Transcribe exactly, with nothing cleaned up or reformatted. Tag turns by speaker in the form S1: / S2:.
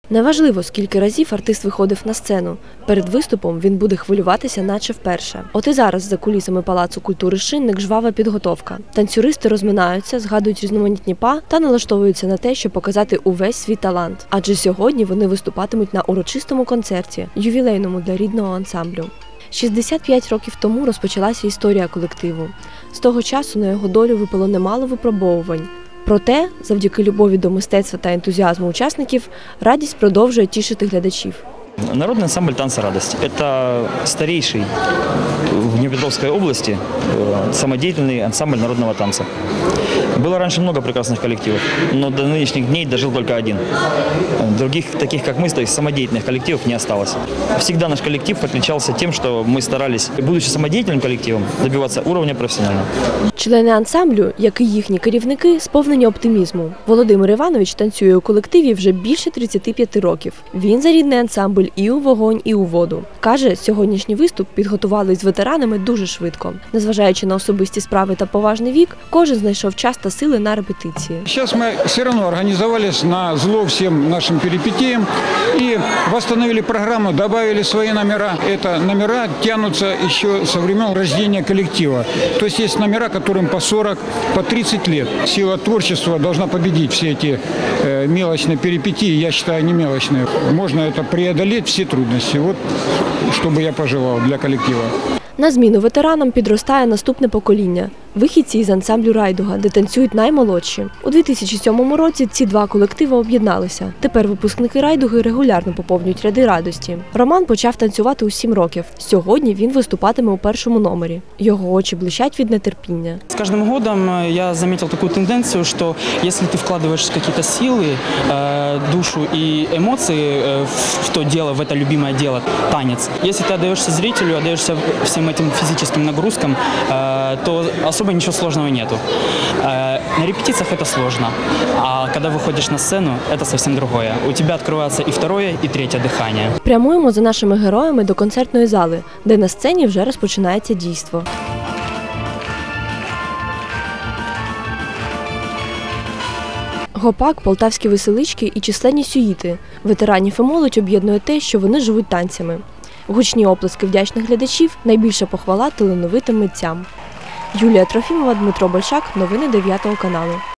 S1: Неважливо, скільки разів артист виходив на сцену. Перед виступом він буде хвилюватися наче вперше. От і зараз за кулісами Палацу культури «Шинник» жвава підготовка. Танцюристи розминаються, згадують різноманітні па та налаштовуються на те, щоб показати увесь свій талант. Адже сьогодні вони виступатимуть на урочистому концерті, ювілейному для рідного ансамблю. шістдесят п'ять років тому розпочалася історія колективу. З того часу на його долю випало немало випробовувань. Проте, завдяки любові до мистецтва та ентузіазму учасників, радість продовжує тішити глядачів.
S2: Народный ансамбль «Танцы радость» – это старейший в Днепропетровской области самодеятельный ансамбль народного танца. Было раньше много прекрасных коллективов, но до нынешних дней дожил только один. Других, таких как мы, самодеятельных коллективов не осталось. Всегда наш коллектив отличался тем, что мы старались, будучи самодеятельным коллективом, добиваться уровня профессионального.
S1: Члени ансамблю, як і їхні керівники, сповнені оптимізму. Володимир Іванович танцює у колективі вже більше тридцяти п'яти років. Він за рідний ансамбль і у вогонь, і у воду. Каже, сьогоднішній виступ підготували з ветеранами дуже швидко. Незважаючи на особисті справи та поважний вік, кожен знайшов час та сили на репетиції.
S3: Зараз ми все одно організувалися на зло всім нашим перипетіям і встановили програму, додали свої номера. Ці номера тягнуться ще з времен рождения колектива. Тобто є номера, яким по сорок, по тридцать лет. Сила творчества должна победить все эти мелочные перипетии, я считаю, не мелочные. Можно это преодолеть, все трудности. Вот, что бы я пожелал для коллектива.
S1: На зміну ветеранам підростає наступне покоління – вихідці із ансамблю «Райдуга», де танцюють наймолодші. У дві тисячі сьомому році ці два колективи об'єдналися. Тепер випускники «Райдуги» регулярно поповнюють ряди радості. Роман почав танцювати у сім років. Сьогодні він виступатиме у першому номері. Його очі блищать від нетерпіння.
S4: З кожним роком я помітив таку тенденцію, що якщо ти вкладаєш якісь сили, душу і емоції в то діло, в це любиме діло, танець. Якщо ти віддаєшся зрителю, віддаєшся всім этим физическим нагрузкам, то особо ничего сложного нету. На репетициях это сложно, а когда выходишь на сцену, это совсем другое. У тебя открывается и второе, и третье дыхание.
S1: Прямуємо за нашими героями до концертної зали, де на сцені вже розпочинається дійство. Гопак, полтавські веселички і численні сюїти. Ветеранів і молодь об'єднує те, що вони живуть танцями. Гучні оплески вдячних глядачів – найбільша похвала талановитим митцям. Юлія Трофімова, Дмитро Большак. Новини дев'ятого каналу.